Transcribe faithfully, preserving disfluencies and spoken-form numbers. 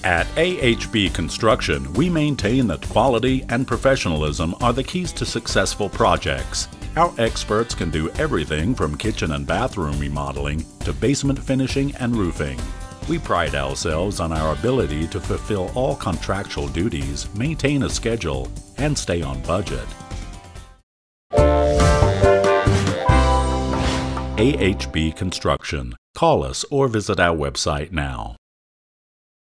At A H B Construction, we maintain that quality and professionalism are the keys to successful projects. Our experts can do everything from kitchen and bathroom remodeling to basement finishing and roofing. We pride ourselves on our ability to fulfill all contractual duties, maintain a schedule, and stay on budget. A H B Construction. Call us or visit our website now.